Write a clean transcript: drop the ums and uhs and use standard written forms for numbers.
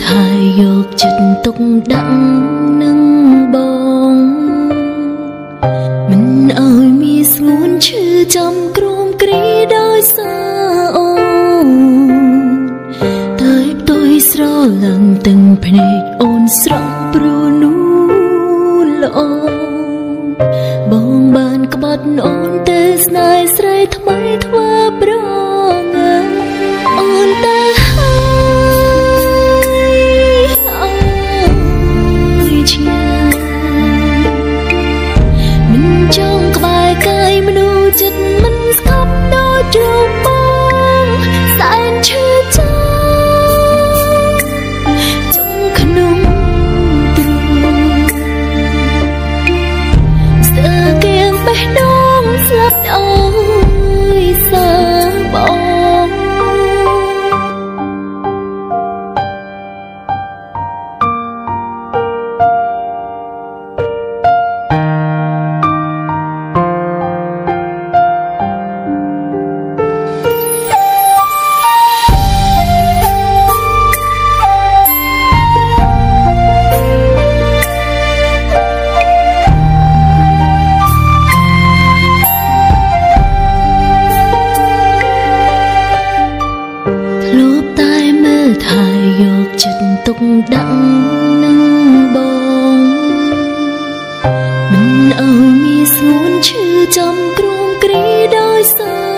ថាយកចិត្តទុកដាក់នឹងបងមិនឲ្យមានស្ងួនឈឺចាំក្រោមគ្រីដោយសារអូនតែផ្ទុយស្រឡើងទាំងភ្នែកអូនស្រស់ព្រោះនោះល្អបងបានក្បត់អូនតែស្នេហ៍ស្រីថ្មីធ្វើប្រងអូនតែចិត្តមិនស្កប់ដូចជួបបងសែនឈឺចាំចង់ក្នុងទ្រូងស្ទើរគៀងបេះដូងស្លាប់អើយសាបងយកចិត្តទុកដាក់នឹងបងមិនឲ្យមានស្ងួនឈឺចាំក្រោមគ្រីដោយសារ